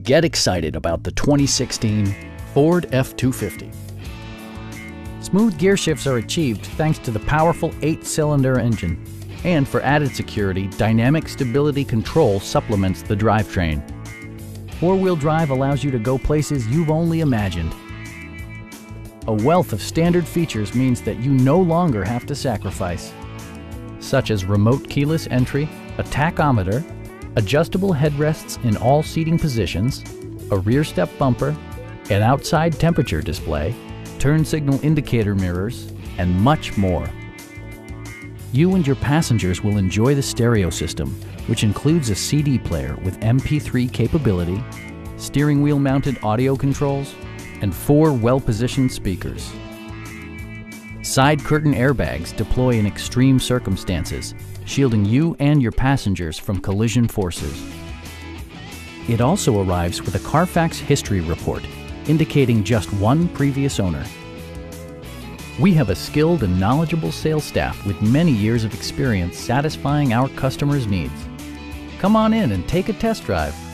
Get excited about the 2016 Ford F-250. Smooth gear shifts are achieved thanks to the powerful 8-cylinder engine. And for added security, dynamic stability control supplements the drivetrain. Four-wheel drive allows you to go places you've only imagined. A wealth of standard features means that you no longer have to sacrifice, such as remote keyless entry, a tachometer, adjustable headrests in all seating positions, a rear step bumper, an outside temperature display, turn signal indicator mirrors, and much more. You and your passengers will enjoy the stereo system, which includes a CD player with MP3 capability, steering wheel mounted audio controls, and 4 well-positioned speakers. Side curtain airbags deploy in extreme circumstances, shielding you and your passengers from collision forces. It also arrives with a Carfax history report, indicating just one previous owner. We have a skilled and knowledgeable sales staff with many years of experience satisfying our customers' needs. Come on in and take a test drive.